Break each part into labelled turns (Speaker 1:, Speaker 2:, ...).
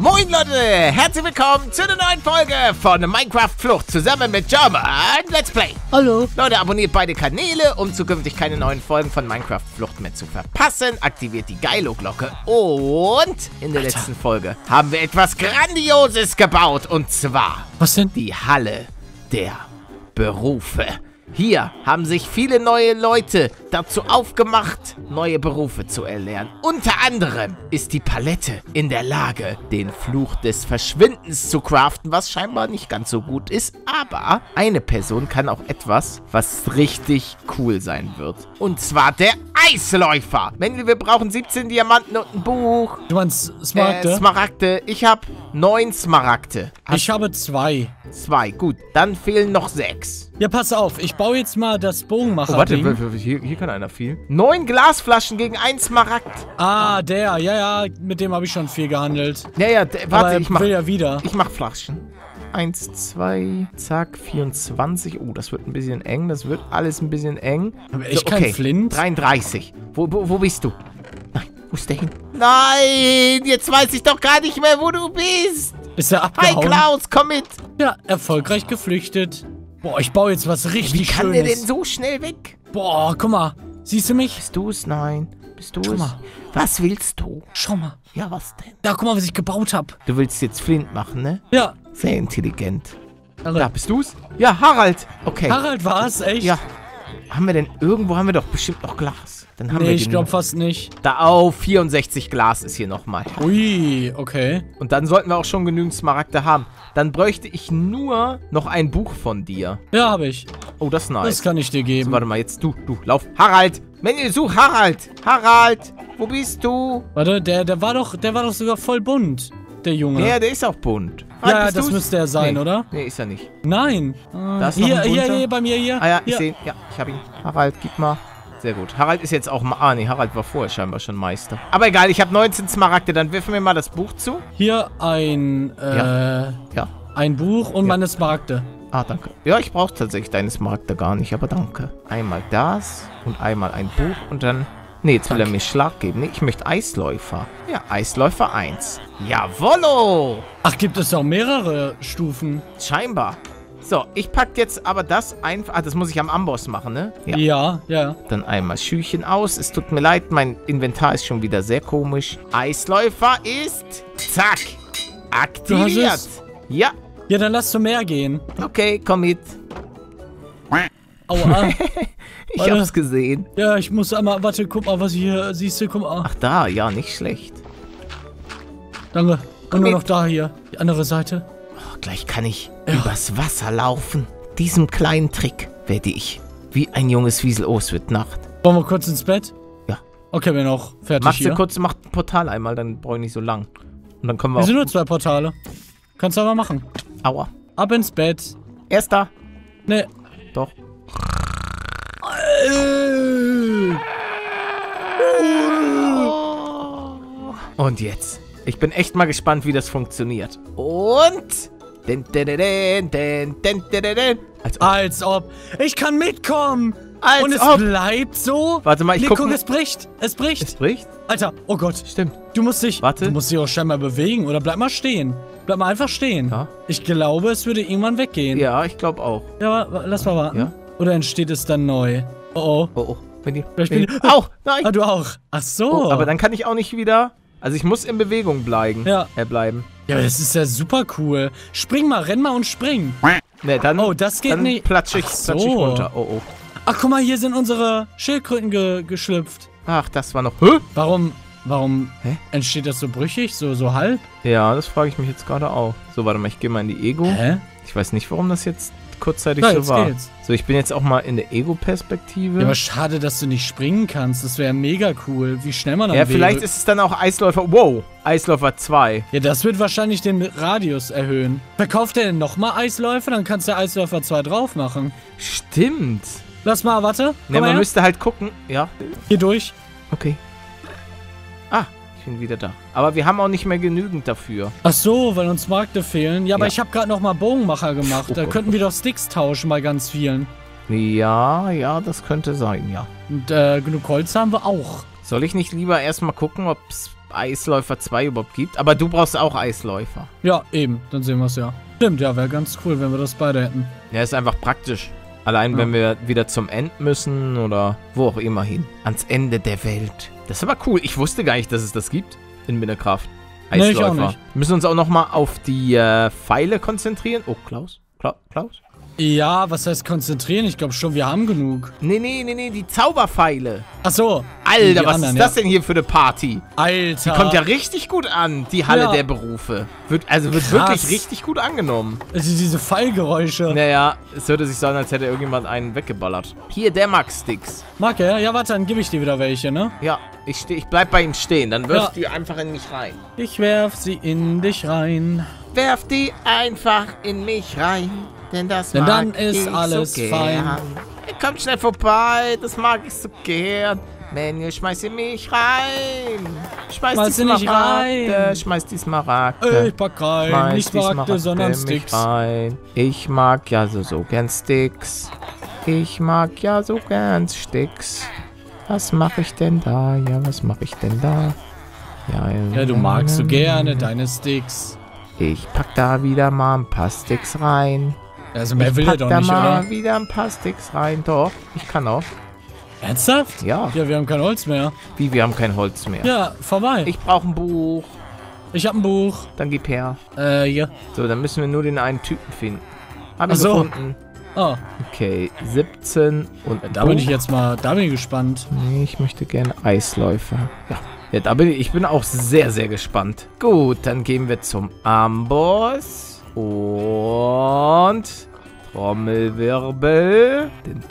Speaker 1: Moin Leute, herzlich willkommen zu einer neuen Folge von Minecraft Flucht zusammen mit German Let's Play.
Speaker 2: Hallo.
Speaker 1: Leute, abonniert beide Kanäle, um zukünftig keine neuen Folgen von Minecraft Flucht mehr zu verpassen. Aktiviert die Geilo-Glocke und in der letzten Folge haben wir etwas Grandioses gebaut und zwar...
Speaker 2: Was denn?
Speaker 1: Die Halle der Berufe. Hier haben sich viele neue Leute dazu aufgemacht, neue Berufe zu erlernen. Unter anderem ist die Palette in der Lage, den Fluch des Verschwindens zu craften, was scheinbar nicht ganz so gut ist. Aber eine Person kann auch etwas, was richtig cool sein wird. Und zwar der Eisläufer. Mandy, wir brauchen 17 Diamanten und ein Buch.
Speaker 2: Du meinst Smaragde?
Speaker 1: Smaragde. Ich habe 9 Smaragde.
Speaker 2: Ich habe 2.
Speaker 1: 2, gut. Dann fehlen noch 6.
Speaker 2: Ja, pass auf. Ich baue jetzt mal das Bogenmacher.
Speaker 1: Oh, warte, hier kann einer viel. 9 Glasflaschen gegen 1 Smaragd.
Speaker 2: Ah, der. Ja, mit dem habe ich schon viel gehandelt.
Speaker 1: Ja, warte,
Speaker 2: ich will ja wieder.
Speaker 1: Ich mach Flaschen. 1, 2, zack, 24. Oh, das wird ein bisschen eng. Das wird alles ein bisschen eng.
Speaker 2: Aber echt kein Flint?
Speaker 1: 33. Wo bist du? Nein, wo ist der hin? Nein, jetzt weiß ich doch gar nicht mehr, wo du bist.
Speaker 2: Ist er abgehauen?
Speaker 1: Hi, Klaus, komm mit.
Speaker 2: Ja, erfolgreich geflüchtet. Boah, ich baue jetzt was richtig Schönes.
Speaker 1: Wie kann der denn so schnell weg?
Speaker 2: Boah, guck mal. Siehst du mich?
Speaker 1: Bist du es? Nein. Bist du es?
Speaker 2: Schau mal.
Speaker 1: Was willst du?
Speaker 2: Schau mal.
Speaker 1: Ja, was denn?
Speaker 2: Da, guck mal, was ich gebaut habe.
Speaker 1: Du willst jetzt Flint machen, ne?
Speaker 2: Ja.
Speaker 1: Sehr intelligent.
Speaker 2: Harald.
Speaker 1: Da, bist du's? Ja, Harald. Okay.
Speaker 2: Harald war's, echt?
Speaker 1: Ja. Irgendwo haben wir doch bestimmt noch Glas. Dann haben wir
Speaker 2: ich glaube fast nicht.
Speaker 1: Da auf 64 Glas ist hier nochmal.
Speaker 2: Ui, okay.
Speaker 1: Und dann sollten wir auch schon genügend Smaragde haben. Dann bräuchte ich nur noch ein Buch von dir.
Speaker 2: Ja, habe ich.
Speaker 1: Oh, das ist nice.
Speaker 2: Das kann ich dir geben.
Speaker 1: So, warte mal, jetzt du, lauf. Harald! Manny, such Harald! Harald! Wo bist du?
Speaker 2: Warte, der war doch sogar voll bunt, der Junge.
Speaker 1: Ja, der ist auch bunt.
Speaker 2: Ja, das müsste er sein, oder?
Speaker 1: Nee, ist er nicht.
Speaker 2: Nein.
Speaker 1: Da ist noch ein bunter.
Speaker 2: Hier, bei mir, hier.
Speaker 1: Ah ja, ich sehe. Ja, ich habe ihn. Harald, gib mal. Sehr gut. Harald ist jetzt auch mal... Ah, nee, Harald war vorher scheinbar schon Meister. Aber egal, ich habe 19 Smaragde. Dann wirfen wir mal das Buch zu.
Speaker 2: Hier ein,
Speaker 1: Ja.
Speaker 2: ein Buch und meine Smaragde.
Speaker 1: Ah, danke. Ja, ich brauche tatsächlich deine Smaragde gar nicht, aber danke. Einmal das und einmal ein Buch und dann... Nee, jetzt will er mir Schlag geben. Nee, ich möchte Eisläufer. Ja, Eisläufer 1. Jawollo!
Speaker 2: Ach, gibt es auch mehrere Stufen?
Speaker 1: Scheinbar. So, ich packe jetzt aber das einfach... Ah, das muss ich am Amboss machen, ne?
Speaker 2: Ja.
Speaker 1: Dann einmal Schüchen aus. Es tut mir leid, mein Inventar ist schon wieder sehr komisch. Eisläufer ist... Zack! Aktiviert! Ja.
Speaker 2: Ja, dann lass zu mehr gehen.
Speaker 1: Okay, komm mit.
Speaker 2: Aua.
Speaker 1: Ich hab's gesehen.
Speaker 2: Ja, ich muss einmal... Warte, guck mal, was ich hier... Siehst du, guck mal.
Speaker 1: Ach da, ja, nicht schlecht.
Speaker 2: Danke. Und nur noch da hier. Die andere Seite.
Speaker 1: Oh, gleich kann ich übers Wasser laufen. Diesem kleinen Trick werde ich wie ein junges Wiesel. Oh, es wird Nacht.
Speaker 2: Wollen wir kurz ins Bett?
Speaker 1: Ja.
Speaker 2: Okay, wir noch fertig
Speaker 1: Machst
Speaker 2: hier.
Speaker 1: du kurz, mach ein Portal einmal, dann brauche ich nicht so lang. Und dann können wir
Speaker 2: Wir
Speaker 1: auch...
Speaker 2: sind nur 2 Portale. Kannst du aber machen.
Speaker 1: Aua.
Speaker 2: Ab ins Bett.
Speaker 1: Erster.
Speaker 2: Ne.
Speaker 1: Doch. Und jetzt. Ich bin echt mal gespannt, wie das funktioniert. Und...
Speaker 2: Als ob. Ich kann mitkommen. Und es bleibt so.
Speaker 1: Warte mal, ich gucke.
Speaker 2: Guck, es bricht. Es bricht.
Speaker 1: Es bricht?
Speaker 2: Alter, oh Gott.
Speaker 1: Stimmt.
Speaker 2: Du musst dich...
Speaker 1: Warte.
Speaker 2: Du musst dich auch scheinbar bewegen. Oder bleib mal stehen. Bleib mal einfach stehen.
Speaker 1: Ja.
Speaker 2: Ich glaube, es würde irgendwann weggehen.
Speaker 1: Ja, ich glaube auch.
Speaker 2: Ja, lass mal warten.
Speaker 1: Ja.
Speaker 2: Oder entsteht es dann neu? Oh, oh.
Speaker 1: Oh, oh.
Speaker 2: Au,
Speaker 1: nein.
Speaker 2: Ah, du auch. Ach so.
Speaker 1: Oh, aber dann kann ich auch nicht wieder... Also ich muss in Bewegung bleiben.
Speaker 2: Ja.
Speaker 1: Bleiben.
Speaker 2: Ja, aber das ist ja super cool. Spring mal, renn mal und spring.
Speaker 1: Ne, dann...
Speaker 2: Oh, das geht
Speaker 1: dann
Speaker 2: nicht.
Speaker 1: Platsch ich runter. Oh, oh.
Speaker 2: Ach, guck mal, hier sind unsere Schildkröten geschlüpft.
Speaker 1: Ach, das war noch... Hä?
Speaker 2: Warum
Speaker 1: Hä?
Speaker 2: entsteht das so brüchig, so halb?
Speaker 1: Ja, das frage ich mich jetzt gerade auch. So, warte mal, ich gehe mal in die Ego.
Speaker 2: Hä?
Speaker 1: Ich weiß nicht, warum das jetzt kurzzeitig
Speaker 2: Ja,
Speaker 1: so
Speaker 2: jetzt
Speaker 1: war.
Speaker 2: geht's.
Speaker 1: So, ich bin jetzt auch mal in der Ego-Perspektive.
Speaker 2: Ja, aber schade, dass du nicht springen kannst. Das wäre mega cool, wie schnell man dann wäre.
Speaker 1: Ja, vielleicht ist es dann auch Eisläufer... Wow, Eisläufer 2.
Speaker 2: Ja, das wird wahrscheinlich den Radius erhöhen. Verkauft er denn nochmal Eisläufer? Dann kannst du Eisläufer 2 drauf machen.
Speaker 1: Stimmt.
Speaker 2: Lass mal, warte.
Speaker 1: Ne, man müsste halt gucken. Ja.
Speaker 2: Hier durch.
Speaker 1: Okay. Ah, ich bin wieder da. Aber wir haben auch nicht mehr genügend dafür.
Speaker 2: Ach so, weil uns Markte fehlen. Ja, aber
Speaker 1: Ja.
Speaker 2: ich habe gerade nochmal Bogenmacher gemacht.
Speaker 1: Oh
Speaker 2: Da
Speaker 1: Gott.
Speaker 2: könnten wir doch Sticks tauschen bei ganz vielen.
Speaker 1: Ja, das könnte sein, ja.
Speaker 2: Und genug Holz haben wir auch.
Speaker 1: Soll ich nicht lieber erstmal gucken, ob es Eisläufer 2 überhaupt gibt. Aber du brauchst auch Eisläufer.
Speaker 2: Ja, eben. Dann sehen wir es ja. Stimmt, ja, wäre ganz cool, wenn wir das beide hätten.
Speaker 1: Ja, ist einfach praktisch. Allein, wenn wir wieder zum End müssen oder wo auch immer hin. Ans Ende der Welt. Das ist aber cool. Ich wusste gar nicht, dass es das gibt in Minecraft.
Speaker 2: Nee, ich auch
Speaker 1: Eisläufer.
Speaker 2: nicht.
Speaker 1: Wir müssen uns auch nochmal auf die Pfeile konzentrieren. Oh, Klaus? Klaus?
Speaker 2: Ja, was heißt konzentrieren? Ich glaube schon, wir haben genug.
Speaker 1: Nee, die Zauberpfeile.
Speaker 2: Ach so.
Speaker 1: Alter,
Speaker 2: Die
Speaker 1: was
Speaker 2: anderen,
Speaker 1: ist das denn hier für eine Party?
Speaker 2: Alter.
Speaker 1: Die kommt ja richtig gut an, die Halle
Speaker 2: Ja.
Speaker 1: der Berufe. Wird
Speaker 2: Krass.
Speaker 1: wirklich richtig gut angenommen.
Speaker 2: Diese Fallgeräusche.
Speaker 1: Naja, es hörte sich so an, als hätte irgendjemand einen weggeballert. Hier, der mag Sticks.
Speaker 2: Mag er? Ja, warte, dann gebe ich dir wieder welche, ne?
Speaker 1: Ja, ich bleib bei ihm stehen. Dann wirfst du die einfach in mich rein.
Speaker 2: Ich werf sie in dich rein.
Speaker 1: Werf die einfach in mich rein. Denn
Speaker 2: Denn dann ist alles
Speaker 1: so
Speaker 2: fein.
Speaker 1: Kommt schnell vorbei, das mag ich so gern. Manuel, schmeiß in mich rein. Schmeiß
Speaker 2: sie nicht rein.
Speaker 1: Schmeiß die Smaragde.
Speaker 2: Ich pack rein.
Speaker 1: Schmeiß
Speaker 2: Nicht
Speaker 1: die
Speaker 2: Smaragde, sondern
Speaker 1: mich
Speaker 2: Sticks.
Speaker 1: rein. Ich mag ja so gern Sticks. Ich mag ja so gern Sticks. Was mache ich denn da? Ja, was mache ich denn da?
Speaker 2: Ja, du magst so gerne deine Sticks.
Speaker 1: Ich pack da wieder mal ein paar Sticks rein.
Speaker 2: Also mehr
Speaker 1: Ich
Speaker 2: will er
Speaker 1: pack
Speaker 2: doch
Speaker 1: da
Speaker 2: nicht,
Speaker 1: mal
Speaker 2: oder?
Speaker 1: wieder ein paar Sticks rein. Doch, ich kann auch.
Speaker 2: Ernsthaft?
Speaker 1: Ja.
Speaker 2: Ja, wir haben kein Holz mehr.
Speaker 1: Wie, wir haben kein Holz mehr.
Speaker 2: Ja, vorbei.
Speaker 1: Ich brauche ein Buch.
Speaker 2: Ich hab ein Buch.
Speaker 1: Dann gib her.
Speaker 2: Ja.
Speaker 1: So, dann müssen wir nur den einen Typen finden. Hab ihn
Speaker 2: Ach so.
Speaker 1: gefunden.
Speaker 2: Oh,
Speaker 1: Okay, 17 und ein
Speaker 2: da bin
Speaker 1: Buch.
Speaker 2: ich jetzt mal, da bin ich gespannt.
Speaker 1: Nee, ich möchte gerne Eisläufer. Ja, da bin ich bin auch sehr, sehr gespannt. Gut, dann gehen wir zum Amboss. Und Trommelwirbel.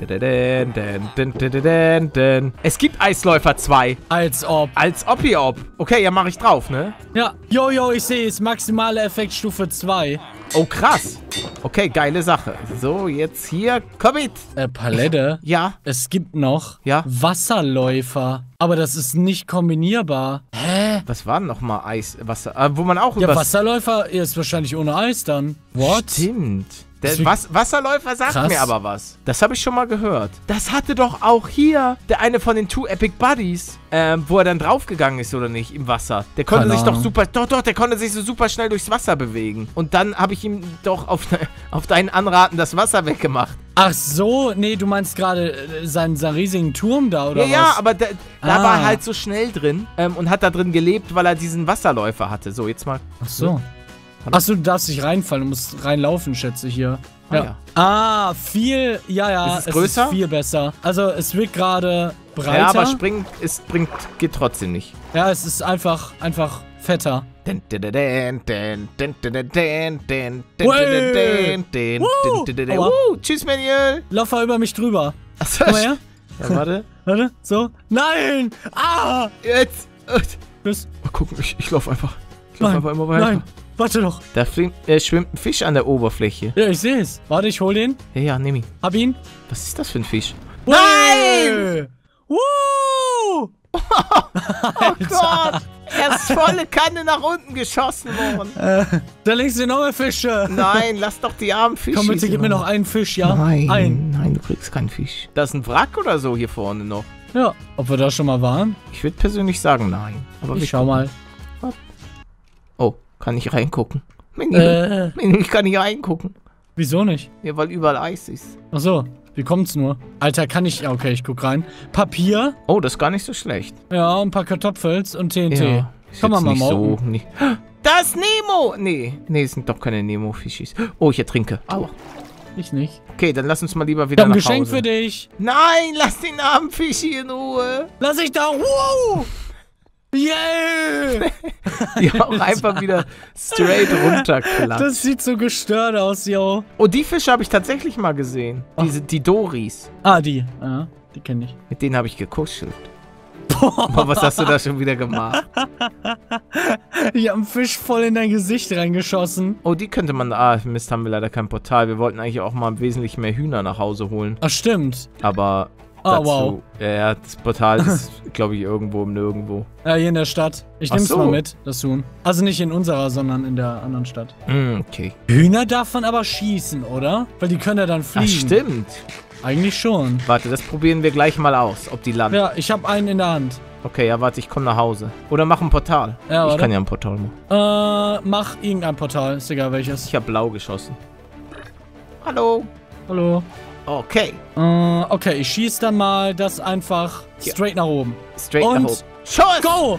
Speaker 1: Es gibt Eisläufer 2.
Speaker 2: Als ob.
Speaker 1: Als Oppi-Op. Okay, ja, mache ich drauf, ne?
Speaker 2: Ja. Jojo, ich sehe es. Maximale Effektstufe 2.
Speaker 1: Oh, krass. Okay, geile Sache. So, jetzt hier. Komm mit.
Speaker 2: Palette.
Speaker 1: Ja.
Speaker 2: Es gibt noch
Speaker 1: Ja.
Speaker 2: Wasserläufer. Aber das ist nicht kombinierbar. Hä?
Speaker 1: Was war denn nochmal Eiswasser? Wo man auch
Speaker 2: Ja, Wasserläufer ist wahrscheinlich ohne Eis dann. What?
Speaker 1: Stimmt. Der
Speaker 2: Deswegen-
Speaker 1: Wasserläufer sagt
Speaker 2: Krass.
Speaker 1: mir aber was. Das habe ich schon mal gehört. Das hatte doch auch hier der eine von den Two Epic Buddies, wo er dann draufgegangen ist oder nicht im Wasser. Der konnte
Speaker 2: Keine
Speaker 1: sich doch
Speaker 2: Ahnung.
Speaker 1: super, doch, der konnte sich so super schnell durchs Wasser bewegen. Und dann habe ich ihm doch auf deinen Anraten das Wasser weggemacht.
Speaker 2: Ach so, nee, du meinst gerade seinen riesigen Turm da, oder
Speaker 1: Ja,
Speaker 2: was?
Speaker 1: aber da
Speaker 2: Ah.
Speaker 1: war er halt so schnell drin und hat da drin gelebt, weil er diesen Wasserläufer hatte. So, jetzt mal.
Speaker 2: Ach so. Ach so, du darfst nicht reinfallen, du musst reinlaufen, schätze ich hier.
Speaker 1: Ah, ja.
Speaker 2: Ah, viel, ja,
Speaker 1: Ist es größer?
Speaker 2: ist viel besser. Also, es wird gerade breiter.
Speaker 1: Ja, aber geht trotzdem nicht.
Speaker 2: Ja, es ist einfach fetter.
Speaker 1: Tschüss, Manuel.
Speaker 2: Lauf mal über mich drüber.
Speaker 1: Achso,
Speaker 2: Komm mal her.
Speaker 1: ja, warte.
Speaker 2: Warte, so. Nein! Ah!
Speaker 1: Jetzt.
Speaker 2: Tschüss.
Speaker 1: Mal gucken, ich laufe einfach. Ich laufe
Speaker 2: Nein,
Speaker 1: einfach immer weiter.
Speaker 2: nein, warte doch.
Speaker 1: Da schwimmt ein Fisch an der Oberfläche.
Speaker 2: Ja, ich sehe es. Warte, ich hol den.
Speaker 1: Ja, nimm ihn.
Speaker 2: Hab ihn.
Speaker 1: Was ist das für ein Fisch?
Speaker 2: Nein! Woo!
Speaker 1: Oh Gott! Er ist volle Kanne nach unten geschossen worden.
Speaker 2: Da links sind noch mehr Fische.
Speaker 1: Nein, lass doch die armen Fische.
Speaker 2: Komm bitte, gib mir noch einen Fisch, ja? Einen.
Speaker 1: Nein, du kriegst keinen Fisch. Da ist ein Wrack oder so hier vorne noch.
Speaker 2: Ja. Ob wir da schon mal waren?
Speaker 1: Ich würde persönlich sagen, nein. Aber wir
Speaker 2: Ich schau mal.
Speaker 1: gucken. Oh, kann ich reingucken? Menü, ich kann nicht reingucken.
Speaker 2: Wieso nicht?
Speaker 1: Ja, weil überall Eis ist.
Speaker 2: Ach so. Wie kommt's nur? Alter, kann ich... Ja, okay, ich guck rein. Papier.
Speaker 1: Oh, das ist gar nicht so schlecht.
Speaker 2: Ja, ein paar Kartoffels und TNT.
Speaker 1: Ja, ist
Speaker 2: Kann man
Speaker 1: jetzt
Speaker 2: mal
Speaker 1: nicht
Speaker 2: morgen.
Speaker 1: so. Nicht. Da ist Nemo! Nee, es sind doch keine Nemo-Fischis. Oh, ich ertrinke. Aua.
Speaker 2: Ich nicht.
Speaker 1: Okay, dann lass uns mal lieber
Speaker 2: Ich
Speaker 1: wieder
Speaker 2: hab ein
Speaker 1: nach
Speaker 2: Geschenk
Speaker 1: Hause.
Speaker 2: für dich.
Speaker 1: Nein, lass den armen Fischi in Ruhe.
Speaker 2: Lass ich da. Wow! Yeah!
Speaker 1: Die auch einfach wieder straight runterklappen.
Speaker 2: Das sieht so gestört aus, yo.
Speaker 1: Oh, die Fische habe ich tatsächlich mal gesehen. Die Doris.
Speaker 2: Ah, die. Ja, die kenne ich.
Speaker 1: Mit denen habe ich gekuschelt. Boah, was hast du da schon wieder gemacht?
Speaker 2: Ich hab einen Fisch voll in dein Gesicht reingeschossen.
Speaker 1: Oh, die könnte man... Ah, Mist, haben wir leider kein Portal. Wir wollten eigentlich auch mal wesentlich mehr Hühner nach Hause holen.
Speaker 2: Ach, stimmt.
Speaker 1: Aber
Speaker 2: Ah,
Speaker 1: dazu...
Speaker 2: wow.
Speaker 1: Ja, das Portal ist, glaube ich, irgendwo im Nirgendwo.
Speaker 2: Ja, hier in der Stadt. Ich
Speaker 1: Ach
Speaker 2: nehm's
Speaker 1: so.
Speaker 2: mal mit, das Huhn. Also nicht in unserer, sondern in der anderen Stadt.
Speaker 1: Okay.
Speaker 2: Hühner darf man aber schießen, oder? Weil die können ja dann
Speaker 1: Ach,
Speaker 2: fliegen.
Speaker 1: stimmt.
Speaker 2: Eigentlich schon.
Speaker 1: Warte, das probieren wir gleich mal aus, ob die landen.
Speaker 2: Ja, ich habe einen in der Hand.
Speaker 1: Okay, ja, warte, ich komme nach Hause. Oder mach ein Portal.
Speaker 2: Ja,
Speaker 1: ich
Speaker 2: oder?
Speaker 1: kann ja ein Portal machen.
Speaker 2: Mach irgendein Portal. Ist egal welches.
Speaker 1: Ich habe blau geschossen. Hallo.
Speaker 2: Hallo.
Speaker 1: Okay.
Speaker 2: Okay, ich schieße dann mal das einfach straight nach oben.
Speaker 1: Straight
Speaker 2: Und
Speaker 1: nach oben. Schuss!
Speaker 2: Go!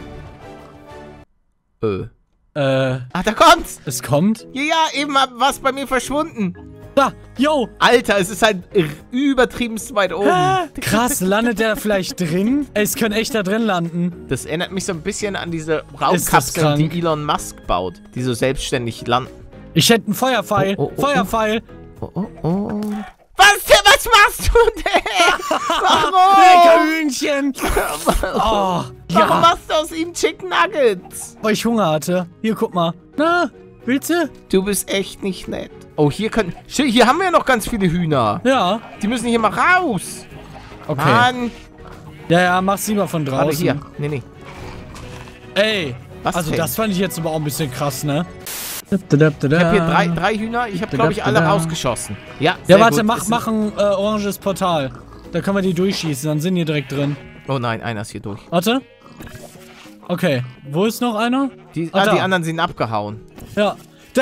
Speaker 1: Ah, da kommt's!
Speaker 2: Es kommt.
Speaker 1: Ja, eben war es bei mir verschwunden.
Speaker 2: Da, yo!
Speaker 1: Alter, es ist halt übertriebenst weit oben.
Speaker 2: Krass, landet der vielleicht drin? Ey, es könnte echt da drin landen.
Speaker 1: Das erinnert mich so ein bisschen an diese
Speaker 2: Ist das
Speaker 1: Raumkapseln,
Speaker 2: krank?
Speaker 1: die Elon Musk baut, die so selbstständig landen.
Speaker 2: Ich hätte einen Feuerpfeil. Feuerpfeil.
Speaker 1: Oh. Was machst du denn?
Speaker 2: Lecker
Speaker 1: Warum?
Speaker 2: Hühnchen. Oh,
Speaker 1: Warum machst du aus ihm Chicken Nuggets?
Speaker 2: weil ich Hunger hatte. Hier, guck mal. Na, willst du?
Speaker 1: Du bist echt nicht nett. Oh, hier haben wir ja noch ganz viele Hühner.
Speaker 2: Ja.
Speaker 1: Die müssen hier mal raus.
Speaker 2: Okay.
Speaker 1: Mann.
Speaker 2: Ja, mach's lieber von draußen.
Speaker 1: Warte, hier. Nee.
Speaker 2: Ey.
Speaker 1: Was
Speaker 2: Also
Speaker 1: denn?
Speaker 2: das fand ich jetzt aber auch ein bisschen krass, ne?
Speaker 1: Ich habe hier drei Hühner. Ich habe, glaube ich, alle rausgeschossen. Ja,
Speaker 2: Ja,
Speaker 1: sehr
Speaker 2: warte,
Speaker 1: gut.
Speaker 2: mach ein oranges Portal. Da können wir die durchschießen, dann sind die direkt drin.
Speaker 1: Oh nein, einer ist hier durch.
Speaker 2: Warte. Okay, wo ist noch einer?
Speaker 1: Die
Speaker 2: da.
Speaker 1: anderen sind abgehauen.
Speaker 2: Ja.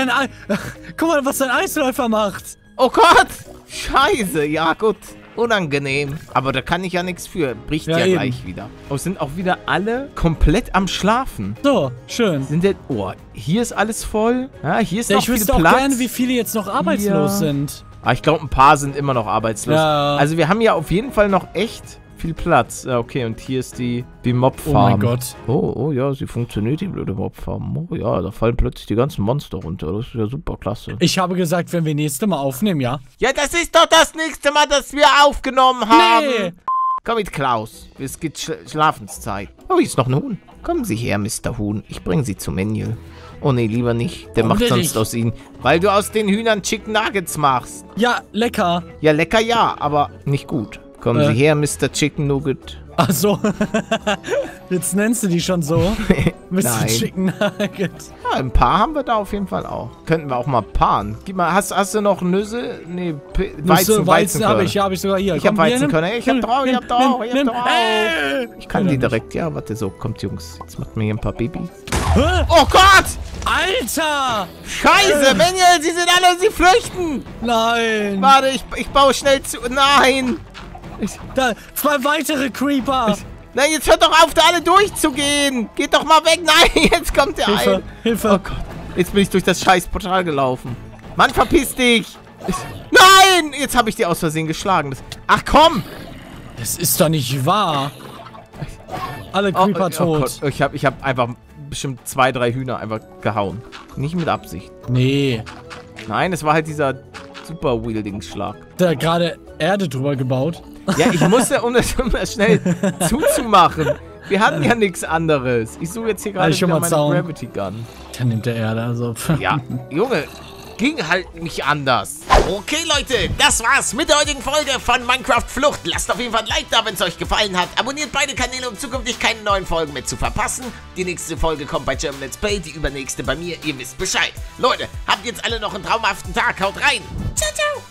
Speaker 2: Guck mal, was dein Eisläufer macht.
Speaker 1: Oh Gott! Scheiße, ja gut. Unangenehm. Aber da kann ich ja nichts für. Bricht ja
Speaker 2: eben.
Speaker 1: gleich wieder. Oh, sind auch wieder alle komplett am Schlafen.
Speaker 2: So, schön.
Speaker 1: Sind denn... Oh, hier ist alles voll. Ja, hier ist noch
Speaker 2: Ich
Speaker 1: viel
Speaker 2: wüsste auch
Speaker 1: Platz.
Speaker 2: gerne, wie viele jetzt noch arbeitslos sind.
Speaker 1: Ah, ich glaube, ein paar sind immer noch arbeitslos.
Speaker 2: Ja.
Speaker 1: Also wir haben ja auf jeden Fall noch echt viel Platz. Ja, okay, und hier ist die Mobfarm.
Speaker 2: Oh mein Gott.
Speaker 1: Oh ja, sie funktioniert, die blöde Mobfarm. Oh ja, da fallen plötzlich die ganzen Monster runter. Das ist ja super klasse.
Speaker 2: Ich habe gesagt, wenn wir nächste Mal aufnehmen, ja?
Speaker 1: Ja, das ist doch das nächste Mal, dass wir aufgenommen haben.
Speaker 2: Nee.
Speaker 1: Komm mit, Klaus. Es gibt Schlafenszeit. Oh, hier ist noch ein Huhn. Kommen Sie her, Mr. Huhn. Ich bringe Sie zu Manuel. Oh nee, lieber nicht. Der
Speaker 2: Warum
Speaker 1: macht
Speaker 2: denn
Speaker 1: sonst
Speaker 2: nicht?
Speaker 1: aus Ihnen. Weil du aus den Hühnern Chicken Nuggets machst.
Speaker 2: Ja, lecker.
Speaker 1: Ja, lecker ja, aber nicht gut. Kommen Sie her, Mr. Chicken Nugget.
Speaker 2: Ach so. Jetzt nennst du die schon so. Mr.
Speaker 1: Nein.
Speaker 2: Chicken Nugget.
Speaker 1: Ja, ein paar haben wir da auf jeden Fall auch. Könnten wir auch mal paaren. Gib mal, hast du noch Nüsse? Nee,
Speaker 2: Weizen habe ich, hab ich sogar hier.
Speaker 1: Ich hab
Speaker 2: Komm, hier,
Speaker 1: Weizenkörner.
Speaker 2: nimm.
Speaker 1: Ich hab drauf, ich hab drauf, ich hab
Speaker 2: Nimm.
Speaker 1: drauf. Ich kann die direkt. Ja, warte, so, kommt Jungs. Jetzt macht mir hier ein paar Babys.
Speaker 2: Hä?
Speaker 1: Oh Gott!
Speaker 2: Alter!
Speaker 1: Scheiße, Manuel, sie sind alle, sie flüchten!
Speaker 2: Nein!
Speaker 1: Warte, ich baue schnell zu. Nein!
Speaker 2: Da, 2 weitere Creeper!
Speaker 1: Nein, jetzt hört doch auf, da alle durchzugehen! Geht doch mal weg! Nein, jetzt kommt der
Speaker 2: Hilfe,
Speaker 1: ein!
Speaker 2: Hilfe!
Speaker 1: Oh Gott, jetzt bin ich durch das scheiß Portal gelaufen. Mann, verpiss dich! Nein! Jetzt habe ich die aus Versehen geschlagen. Ach komm!
Speaker 2: Das ist doch nicht wahr! Alle Creeper tot.
Speaker 1: Gott, ich hab einfach bestimmt 2, 3 Hühner einfach gehauen. Nicht mit Absicht.
Speaker 2: Nee.
Speaker 1: Nein, es war halt dieser Super-Wielding-Schlag.
Speaker 2: Da gerade Erde drüber gebaut.
Speaker 1: Ja, ich musste, um das schnell zuzumachen. Wir hatten ja nichts anderes. Ich suche jetzt hier gerade
Speaker 2: schon
Speaker 1: wieder
Speaker 2: mal
Speaker 1: meine
Speaker 2: Zaun.
Speaker 1: Gravity Gun.
Speaker 2: Dann nimmt der Erde, also.
Speaker 1: Ja, Junge, ging halt nicht anders. Okay, Leute, das war's mit der heutigen Folge von Minecraft Flucht. Lasst auf jeden Fall ein Like da, wenn es euch gefallen hat. Abonniert beide Kanäle, um zukünftig keine neuen Folgen mehr zu verpassen. Die nächste Folge kommt bei German Let's Play, die übernächste bei mir. Ihr wisst Bescheid. Leute, habt jetzt alle noch einen traumhaften Tag. Haut rein!